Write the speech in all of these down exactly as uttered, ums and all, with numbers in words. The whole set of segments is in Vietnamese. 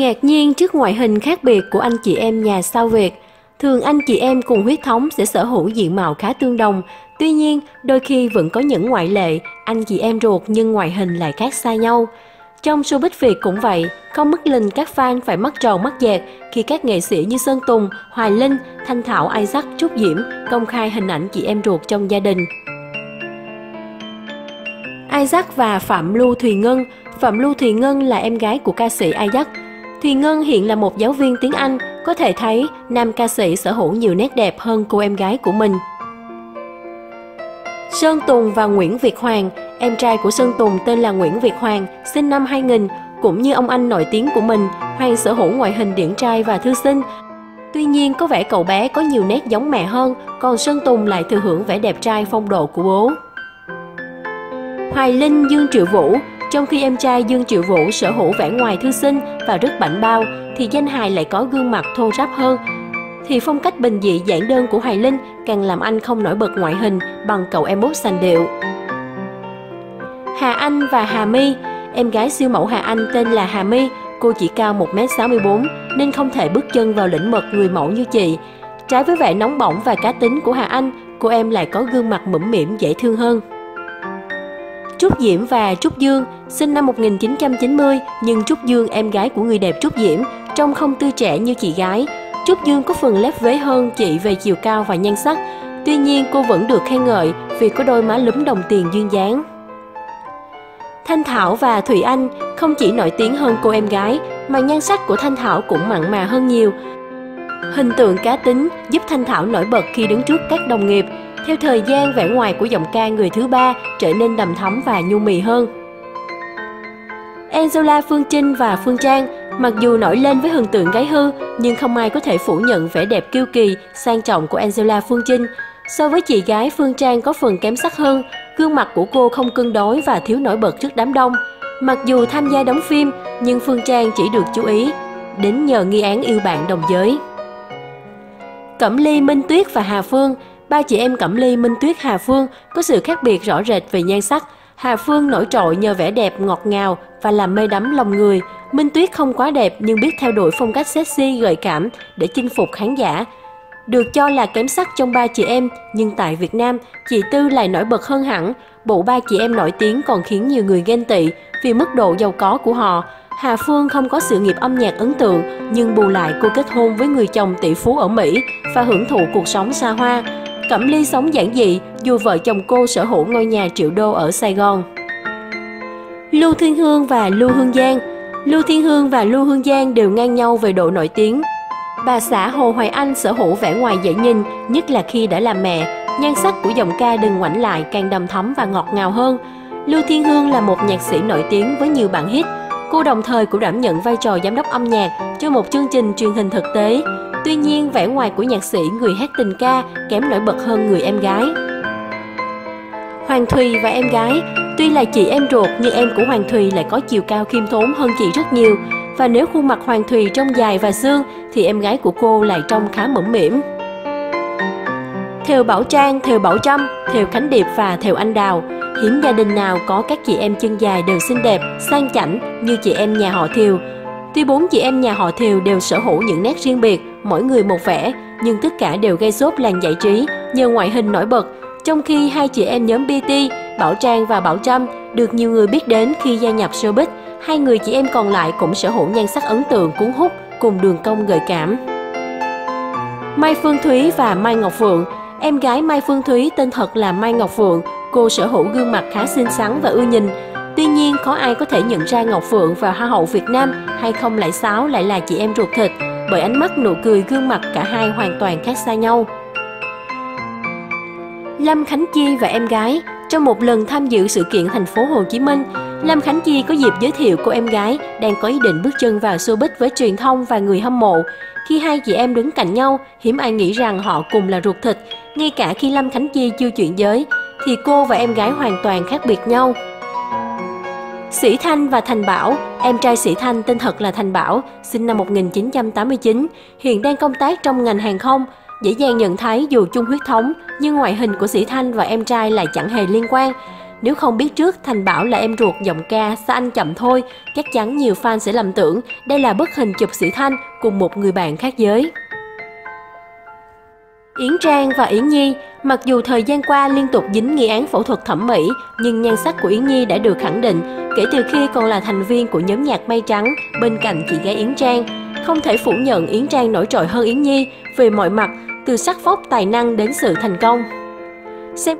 Ngạc nhiên trước ngoại hình khác biệt của anh chị em nhà sao Việt. Thường anh chị em cùng huyết thống sẽ sở hữu diện mạo khá tương đồng. Tuy nhiên, đôi khi vẫn có những ngoại lệ, anh chị em ruột nhưng ngoại hình lại khác xa nhau. Trong showbiz Việt cũng vậy, không mất linh các fan phải mắt tròn mắt dẹt khi các nghệ sĩ như Sơn Tùng, Hoài Linh, Thanh Thảo, Isaac, Trúc Diễm công khai hình ảnh chị em ruột trong gia đình. Isaac và Phạm Lưu Thùy Ngân. Phạm Lưu Thùy Ngân là em gái của ca sĩ Isaac. Thùy Ngân hiện là một giáo viên tiếng Anh, có thể thấy nam ca sĩ sở hữu nhiều nét đẹp hơn cô em gái của mình. Sơn Tùng và Nguyễn Việt Hoàng. Em trai của Sơn Tùng tên là Nguyễn Việt Hoàng, sinh năm hai nghìn. Cũng như ông anh nổi tiếng của mình, Hoàng sở hữu ngoại hình điển trai và thư sinh. Tuy nhiên có vẻ cậu bé có nhiều nét giống mẹ hơn, còn Sơn Tùng lại thừa hưởng vẻ đẹp trai phong độ của bố. Hoài Linh, Dương Triệu Vũ. Trong khi em trai Dương Triệu Vũ sở hữu vẻ ngoài thư sinh và rất bảnh bao, thì danh hài lại có gương mặt thô ráp hơn. Thì phong cách bình dị giản đơn của Hoài Linh càng làm anh không nổi bật ngoại hình bằng cậu em út sành điệu. Hà Anh và Hà My. Em gái siêu mẫu Hà Anh tên là Hà My, cô chỉ cao một mét sáu mươi bốn nên không thể bước chân vào lĩnh vực người mẫu như chị. Trái với vẻ nóng bỏng và cá tính của Hà Anh, cô em lại có gương mặt mũm mĩm dễ thương hơn. Trúc Diễm và Trúc Dương. Sinh năm một nghìn chín trăm chín mươi, nhưng Trúc Dương, em gái của người đẹp Trúc Diễm, trông không tươi trẻ như chị gái. Trúc Dương có phần lép vế hơn chị về chiều cao và nhan sắc. Tuy nhiên cô vẫn được khen ngợi vì có đôi má lúm đồng tiền duyên dáng. Thanh Thảo và Thùy Anh. Không chỉ nổi tiếng hơn cô em gái, mà nhan sắc của Thanh Thảo cũng mặn mà hơn nhiều. Hình tượng cá tính giúp Thanh Thảo nổi bật khi đứng trước các đồng nghiệp. Theo thời gian, vẻ ngoài của giọng ca người thứ ba trở nên đầm thắm và nhu mì hơn. Angela, Phương Trinh và Phương Trang. Mặc dù nổi lên với hình tượng gái hư, nhưng không ai có thể phủ nhận vẻ đẹp kiêu kỳ, sang trọng của Angela, Phương Trinh. So với chị gái, Phương Trang có phần kém sắc hơn. Gương mặt của cô không cân đối và thiếu nổi bật trước đám đông. Mặc dù tham gia đóng phim, nhưng Phương Trang chỉ được chú ý đến nhờ nghi án yêu bạn đồng giới. Cẩm Ly, Minh Tuyết và Hà Phương. Ba chị em Cẩm Ly, Minh Tuyết, Hà Phương có sự khác biệt rõ rệt về nhan sắc. Hà Phương nổi trội nhờ vẻ đẹp ngọt ngào và làm mê đắm lòng người. Minh Tuyết không quá đẹp nhưng biết theo đuổi phong cách sexy gợi cảm để chinh phục khán giả. Được cho là kém sắc trong ba chị em, nhưng tại Việt Nam, chị Tư lại nổi bật hơn hẳn. Bộ ba chị em nổi tiếng còn khiến nhiều người ghen tị vì mức độ giàu có của họ. Hà Phương không có sự nghiệp âm nhạc ấn tượng, nhưng bù lại cô kết hôn với người chồng tỷ phú ở Mỹ và hưởng thụ cuộc sống xa hoa. Cẩm Ly sống giản dị dù vợ chồng cô sở hữu ngôi nhà triệu đô ở Sài Gòn. Lưu Thiên Hương và Lưu Hương Giang. Lưu Thiên Hương và Lưu Hương Giang đều ngang nhau về độ nổi tiếng. Bà xã Hồ Hoài Anh sở hữu vẻ ngoài dễ nhìn, nhất là khi đã làm mẹ. Nhan sắc của giọng ca Đừng Ngoảnh Lại càng đầm thắm và ngọt ngào hơn. Lưu Thiên Hương là một nhạc sĩ nổi tiếng với nhiều bản hit. Cô đồng thời cũng đảm nhận vai trò giám đốc âm nhạc cho một chương trình truyền hình thực tế. Tuy nhiên, vẻ ngoài của nhạc sĩ người hát tình ca kém nổi bật hơn người em gái. Hoàng Thùy và em gái. Tuy là chị em ruột nhưng em của Hoàng Thùy lại có chiều cao khiêm tốn hơn chị rất nhiều. Và nếu khuôn mặt Hoàng Thùy trông dài và xương thì em gái của cô lại trông khá mũm mĩm. Thều Bảo Trang, Thều Bảo Trâm, Thều Khánh Điệp và Thều Anh Đào. Hiếm gia đình nào có các chị em chân dài đều xinh đẹp, sang chảnh như chị em nhà họ Thều. Tuy bốn chị em nhà họ Thều đều sở hữu những nét riêng biệt, mỗi người một vẻ, nhưng tất cả đều gây sốt làng giải trí nhờ ngoại hình nổi bật. Trong khi hai chị em nhóm bê tê, Bảo Trang và Bảo Trâm được nhiều người biết đến khi gia nhập showbiz, hai người chị em còn lại cũng sở hữu nhan sắc ấn tượng cuốn hút cùng đường cong gợi cảm. Mai Phương Thúy và Mai Ngọc Phượng. Em gái Mai Phương Thúy tên thật là Mai Ngọc Phượng, cô sở hữu gương mặt khá xinh xắn và ưa nhìn. Tuy nhiên, khó ai có thể nhận ra Ngọc Phượng và Hoa hậu Việt Nam hai không không sáu lại là chị em ruột thịt, bởi ánh mắt, nụ cười, gương mặt cả hai hoàn toàn khác xa nhau. Lâm Khánh Chi và em gái. Trong một lần tham dự sự kiện thành phố Hồ Chí Minh, Lâm Khánh Chi có dịp giới thiệu cô em gái đang có ý định bước chân vào showbiz với truyền thông và người hâm mộ. Khi hai chị em đứng cạnh nhau, hiếm ai nghĩ rằng họ cùng là ruột thịt. Ngay cả khi Lâm Khánh Chi chưa chuyển giới, thì cô và em gái hoàn toàn khác biệt nhau. Sĩ Thanh và Thành Bảo. Em trai Sĩ Thanh tên thật là Thành Bảo, sinh năm một nghìn chín trăm tám mươi chín, hiện đang công tác trong ngành hàng không. Dễ dàng nhận thấy dù chung huyết thống, nhưng ngoại hình của Sĩ Thanh và em trai lại chẳng hề liên quan. Nếu không biết trước Thành bảo là em ruột giọng ca Sao Anh Chậm Thôi, chắc chắn nhiều fan sẽ lầm tưởng đây là bức hình chụp Sĩ Thanh cùng một người bạn khác giới. Yến Trang và Yến Nhi, mặc dù thời gian qua liên tục dính nghi án phẫu thuật thẩm mỹ, nhưng nhan sắc của Yến Nhi đã được khẳng định kể từ khi còn là thành viên của nhóm nhạc Mây Trắng bên cạnh chị gái Yến Trang. Không thể phủ nhận Yến Trang nổi trội hơn Yến Nhi về mọi mặt, từ sắc phóc, tài năng đến sự thành công. Xem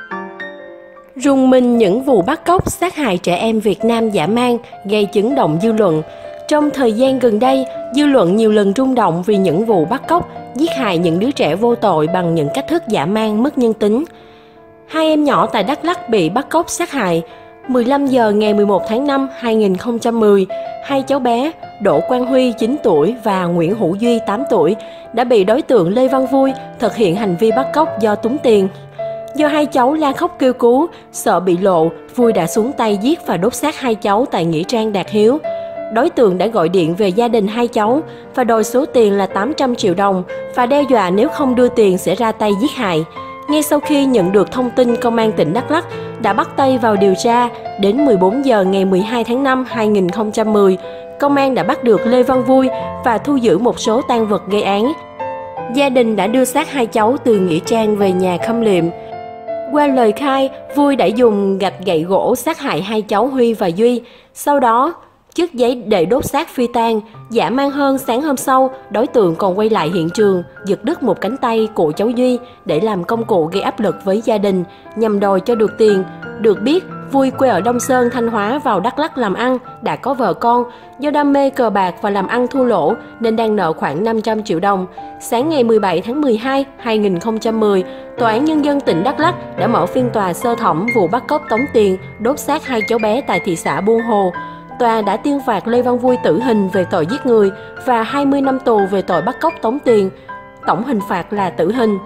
rùng mình những vụ bắt cóc sát hại trẻ em Việt Nam dã man gây chấn động dư luận. Trong thời gian gần đây, dư luận nhiều lần rung động vì những vụ bắt cóc, giết hại những đứa trẻ vô tội bằng những cách thức dã man mất nhân tính. Hai em nhỏ tại Đắk Lắk bị bắt cóc sát hại. mười lăm giờ ngày mười một tháng năm năm hai nghìn không trăm mười, hai cháu bé Đỗ Quang Huy chín tuổi và Nguyễn Hữu Duy tám tuổi đã bị đối tượng Lê Văn Vui thực hiện hành vi bắt cóc do túng tiền. Do hai cháu la khóc kêu cứu, sợ bị lộ, Vui đã xuống tay giết và đốt xác hai cháu tại nghĩa trang Đạt Hiếu. Đối tượng đã gọi điện về gia đình hai cháu và đòi số tiền là tám trăm triệu đồng và đe dọa nếu không đưa tiền sẽ ra tay giết hại. Ngay sau khi nhận được thông tin, Công an tỉnh Đắk Lắk đã bắt tay vào điều tra. Đến mười bốn giờ ngày mười hai tháng năm năm hai nghìn không trăm mười, công an đã bắt được Lê Văn Vui và thu giữ một số tang vật gây án. Gia đình đã đưa xác hai cháu từ nghĩa trang về nhà khâm liệm. Qua lời khai, Vui đã dùng gạch gậy gỗ sát hại hai cháu Huy và Duy. Sau đó, chiếc giấy để đốt xác phi tang. Dã man hơn, sáng hôm sau, đối tượng còn quay lại hiện trường, giật đứt một cánh tay của cháu Duy để làm công cụ gây áp lực với gia đình, nhằm đòi cho được tiền. Được biết, Vui quê ở Đông Sơn, Thanh Hóa vào Đắk Lắk làm ăn, đã có vợ con. Do đam mê cờ bạc và làm ăn thua lỗ nên đang nợ khoảng năm trăm triệu đồng. Sáng ngày mười bảy tháng mười hai năm hai nghìn không trăm mười, Tòa án Nhân dân tỉnh Đắk Lắk đã mở phiên tòa sơ thẩm vụ bắt cóc tống tiền, đốt xác hai cháu bé tại thị xã Buôn Hồ. Tòa đã tuyên phạt Lê Văn Vui tử hình về tội giết người và hai mươi năm tù về tội bắt cóc tống tiền. Tổng hình phạt là tử hình.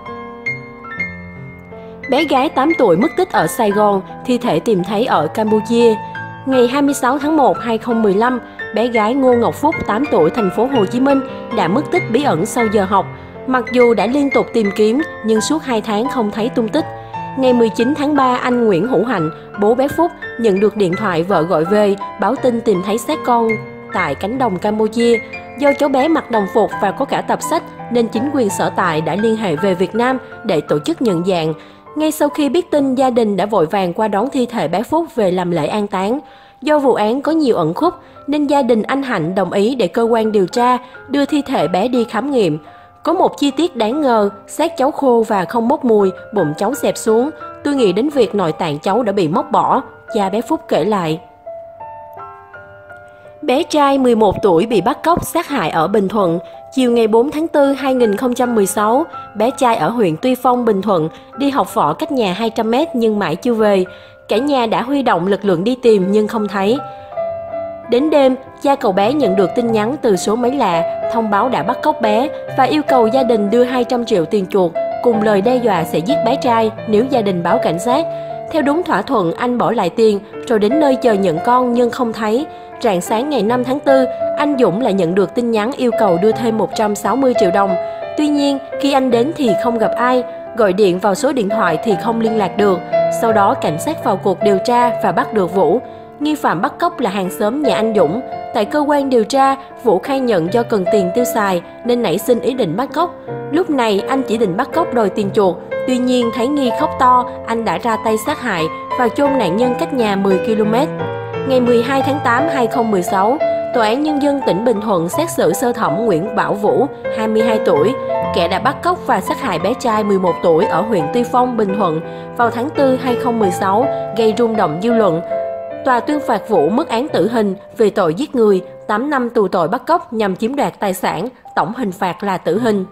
Bé gái tám tuổi mất tích ở Sài Gòn, thi thể tìm thấy ở Campuchia. Ngày hai mươi sáu tháng một năm hai nghìn không trăm mười lăm, bé gái Ngô Ngọc Phúc tám tuổi thành phố Hồ Chí Minh đã mất tích bí ẩn sau giờ học. Mặc dù đã liên tục tìm kiếm nhưng suốt hai tháng không thấy tung tích. Ngày mười chín tháng ba, anh Nguyễn Hữu Hạnh, bố bé Phúc, nhận được điện thoại vợ gọi về, báo tin tìm thấy xác con tại cánh đồng Campuchia. Do cháu bé mặc đồng phục và có cả tập sách nên chính quyền sở tại đã liên hệ về Việt Nam để tổ chức nhận dạng. Ngay sau khi biết tin, gia đình đã vội vàng qua đón thi thể bé Phúc về làm lễ an táng. Do vụ án có nhiều ẩn khúc nên gia đình anh Hạnh đồng ý để cơ quan điều tra đưa thi thể bé đi khám nghiệm. Có một chi tiết đáng ngờ, xác cháu khô và không bốc mùi, bụng cháu xẹp xuống. Tôi nghĩ đến việc nội tạng cháu đã bị móc bỏ, cha bé Phúc kể lại. Bé trai mười một tuổi bị bắt cóc sát hại ở Bình Thuận. Chiều ngày bốn tháng tư năm hai nghìn không trăm mười sáu, bé trai ở huyện Tuy Phong, Bình Thuận đi học võ cách nhà hai trăm mét nhưng mãi chưa về. Cả nhà đã huy động lực lượng đi tìm nhưng không thấy. Đến đêm, cha cậu bé nhận được tin nhắn từ số máy lạ, thông báo đã bắt cóc bé và yêu cầu gia đình đưa hai trăm triệu tiền chuộc, cùng lời đe dọa sẽ giết bé trai nếu gia đình báo cảnh sát. Theo đúng thỏa thuận, anh bỏ lại tiền rồi đến nơi chờ nhận con nhưng không thấy. Rạng sáng ngày năm tháng tư, anh Dũng lại nhận được tin nhắn yêu cầu đưa thêm một trăm sáu mươi triệu đồng. Tuy nhiên, khi anh đến thì không gặp ai, gọi điện vào số điện thoại thì không liên lạc được. Sau đó, cảnh sát vào cuộc điều tra và bắt được Vũ. Nghi phạm bắt cóc là hàng xóm nhà anh Dũng. Tại cơ quan điều tra, Vũ khai nhận do cần tiền tiêu xài nên nảy sinh ý định bắt cóc. Lúc này, anh chỉ định bắt cóc đòi tiền chuộc. Tuy nhiên, thấy Nghi khóc to, anh đã ra tay sát hại và chôn nạn nhân cách nhà mười ki lô mét. Ngày mười hai tháng tám năm hai nghìn không trăm mười sáu, Tòa án Nhân dân tỉnh Bình Thuận xét xử sơ thẩm Nguyễn Bảo Vũ, hai mươi hai tuổi, kẻ đã bắt cóc và sát hại bé trai mười một tuổi ở huyện Tuy Phong, Bình Thuận vào tháng tư năm hai nghìn không trăm mười sáu, gây rung động dư luận. Tòa tuyên phạt Vũ mức án tử hình về tội giết người, tám năm tù tội bắt cóc nhằm chiếm đoạt tài sản, tổng hình phạt là tử hình.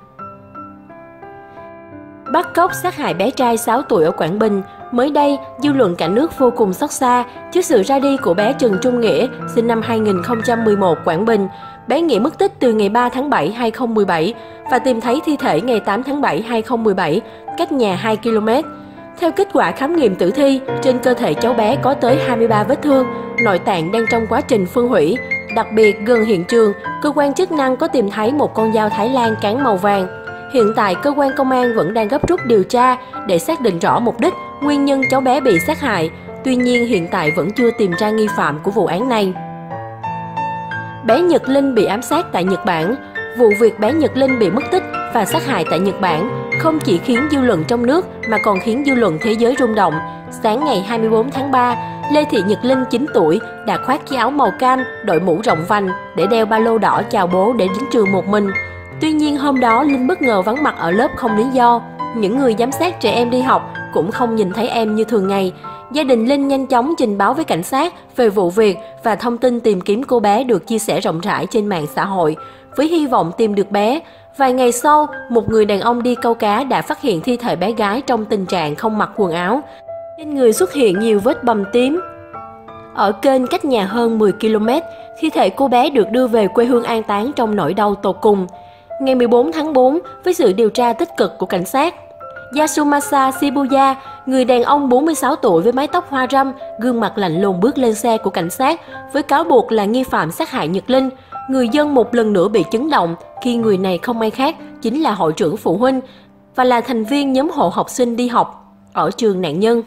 Bắt cóc sát hại bé trai sáu tuổi ở Quảng Bình. Mới đây, dư luận cả nước vô cùng xót xa trước sự ra đi của bé Trần Trung Nghĩa, sinh năm hai nghìn không trăm mười một, Quảng Bình. Bé Nghĩa mất tích từ ngày ba tháng bảy năm hai nghìn không trăm mười bảy và tìm thấy thi thể ngày tám tháng bảy năm hai nghìn không trăm mười bảy, cách nhà hai ki lô mét. Theo kết quả khám nghiệm tử thi, trên cơ thể cháu bé có tới hai mươi ba vết thương, nội tạng đang trong quá trình phân hủy. Đặc biệt, gần hiện trường, cơ quan chức năng có tìm thấy một con dao Thái Lan cán màu vàng. Hiện tại, cơ quan công an vẫn đang gấp rút điều tra để xác định rõ mục đích, nguyên nhân cháu bé bị sát hại. Tuy nhiên hiện tại vẫn chưa tìm ra nghi phạm của vụ án này. Bé Nhật Linh bị ám sát tại Nhật Bản. Vụ việc bé Nhật Linh bị mất tích và sát hại tại Nhật Bản không chỉ khiến dư luận trong nước mà còn khiến dư luận thế giới rung động. Sáng ngày hai mươi bốn tháng ba, Lê Thị Nhật Linh chín tuổi đã khoác chiếc áo màu cam, đội mũ rộng vành để đeo ba lô đỏ chào bố để đến trường một mình. Tuy nhiên hôm đó Linh bất ngờ vắng mặt ở lớp không lý do. Những người giám sát trẻ em đi học cũng không nhìn thấy em như thường ngày. Gia đình Linh nhanh chóng trình báo với cảnh sát về vụ việc và thông tin tìm kiếm cô bé được chia sẻ rộng rãi trên mạng xã hội với hy vọng tìm được bé. Vài ngày sau, một người đàn ông đi câu cá đã phát hiện thi thể bé gái trong tình trạng không mặc quần áo. Trên người xuất hiện nhiều vết bầm tím. Ở kênh cách nhà hơn mười ki lô mét, thi thể cô bé được đưa về quê hương an táng trong nỗi đau tột cùng. Ngày mười bốn tháng tư, với sự điều tra tích cực của cảnh sát, Yasumasa Shibuya, người đàn ông bốn mươi sáu tuổi với mái tóc hoa râm, gương mặt lạnh lùng bước lên xe của cảnh sát với cáo buộc là nghi phạm sát hại Nhật Linh. Người dân một lần nữa bị chấn động khi người này không ai khác chính là hội trưởng phụ huynh và là thành viên nhóm hộ học sinh đi học ở trường nạn nhân.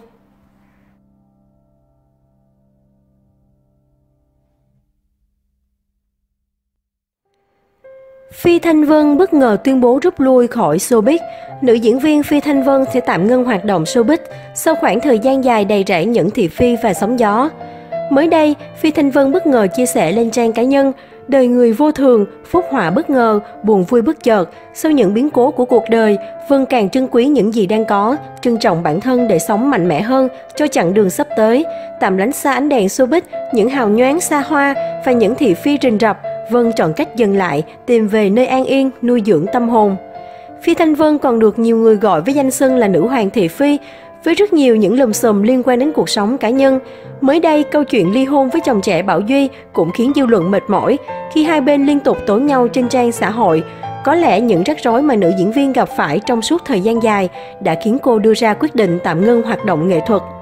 Phi Thanh Vân bất ngờ tuyên bố rút lui khỏi showbiz. Nữ diễn viên Phi Thanh Vân sẽ tạm ngưng hoạt động showbiz sau khoảng thời gian dài đầy rẫy những thị phi và sóng gió. Mới đây, Phi Thanh Vân bất ngờ chia sẻ lên trang cá nhân: đời người vô thường, phúc họa bất ngờ, buồn vui bất chợt. Sau những biến cố của cuộc đời, Vân càng trân quý những gì đang có, trân trọng bản thân để sống mạnh mẽ hơn cho chặng đường sắp tới. Tạm lánh xa ánh đèn showbiz, những hào nhoáng xa hoa và những thị phi rình rập, Vân chọn cách dừng lại, tìm về nơi an yên, nuôi dưỡng tâm hồn. Phi Thanh Vân còn được nhiều người gọi với danh xưng là nữ hoàng thị phi, với rất nhiều những lùm xùm liên quan đến cuộc sống cá nhân. Mới đây, câu chuyện ly hôn với chồng trẻ Bảo Duy cũng khiến dư luận mệt mỏi khi hai bên liên tục tố nhau trên trang xã hội. Có lẽ những rắc rối mà nữ diễn viên gặp phải trong suốt thời gian dài đã khiến cô đưa ra quyết định tạm ngưng hoạt động nghệ thuật.